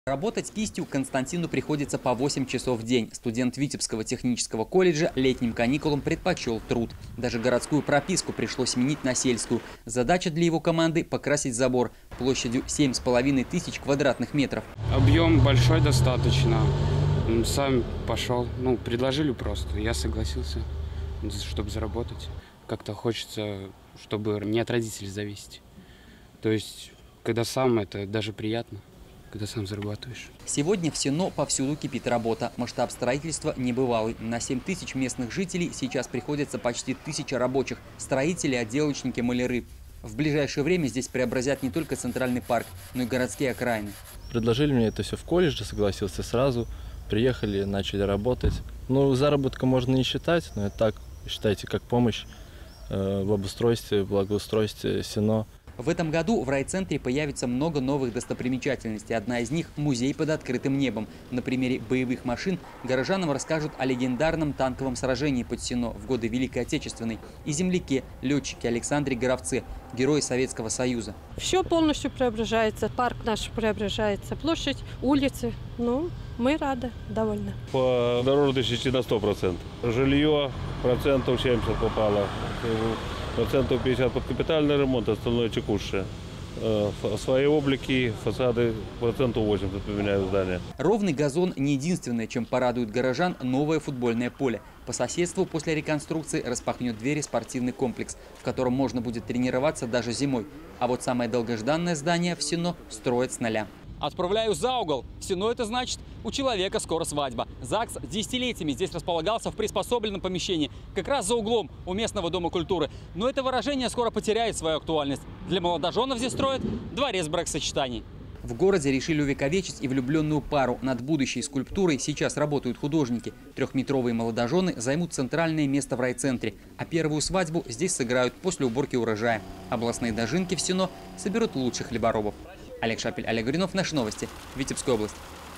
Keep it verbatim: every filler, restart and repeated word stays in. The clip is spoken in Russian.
Работать кистью Константину приходится по восемь часов в день. Студент Витебского технического колледжа летним каникулам предпочел труд. Даже городскую прописку пришлось сменить на сельскую. Задача для его команды – покрасить забор площадью семь с половиной тысяч квадратных метров. Объем большой достаточно. Сам пошел, ну, предложили просто. Я согласился, чтобы заработать. Как-то хочется, чтобы не от родителей зависеть. То есть, когда сам, это даже приятно. Когда сам зарабатываешь. Сегодня в Сено повсюду кипит работа. Масштаб строительства небывалый. На семь тысяч местных жителей сейчас приходится почти тысяча рабочих. Строители, отделочники, маляры. В ближайшее время здесь преобразят не только центральный парк, но и городские окраины. Предложили мне это все в колледже, согласился сразу. Приехали, начали работать. Ну, заработка можно не считать, но это так, считайте, как помощь э, в обустройстве, благоустройстве Сено. В этом году в райцентре появится много новых достопримечательностей. Одна из них – музей под открытым небом. На примере боевых машин горожанам расскажут о легендарном танковом сражении под Сено в годы Великой Отечественной и земляке, летчике Александре Горовце, герое Советского Союза. Все полностью преображается, парк наш преображается, площадь, улицы. Ну, мы рады, довольны. По дорожной части на сто процентов. Жилье процентов семьдесят попало. Процентов пятьдесят под капитальный ремонт, остальное текущее. Свои облики, фасады процентов восемьдесят поменяют здания. Ровный газон не единственное, чем порадует горожан новое футбольное поле. По соседству после реконструкции распахнет двери спортивный комплекс, в котором можно будет тренироваться даже зимой. А вот самое долгожданное здание в Сено строят с нуля. Отправляю за угол. В Сено это значит, у человека скоро свадьба. ЗАГС десятилетиями здесь располагался в приспособленном помещении, как раз за углом у местного дома культуры. Но это выражение скоро потеряет свою актуальность. Для молодоженов здесь строят дворец бракосочетаний. В городе решили увековечить и влюбленную пару. Над будущей скульптурой сейчас работают художники. Трехметровые молодожены займут центральное место в райцентре. А первую свадьбу здесь сыграют после уборки урожая. Областные дожинки в Сено соберут лучших хлеборобов. Олег Шапель, Олег Горюнов, Наши новости. Витебская область.